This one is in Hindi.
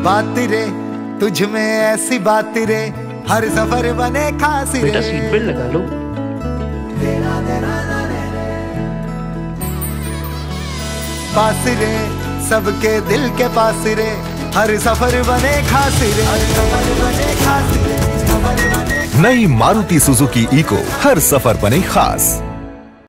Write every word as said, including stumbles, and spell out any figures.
बात रे तुझ में ऐसी बात रे, हर सफर बने खास रे। बेटा सीट बेल्ट लगा लो। पास रे सबके दिल के पास रे, हर सफर बने खास रे, हर सफर बने खास रे। नई मारुति सुजुकी इको, हर सफर बने खास।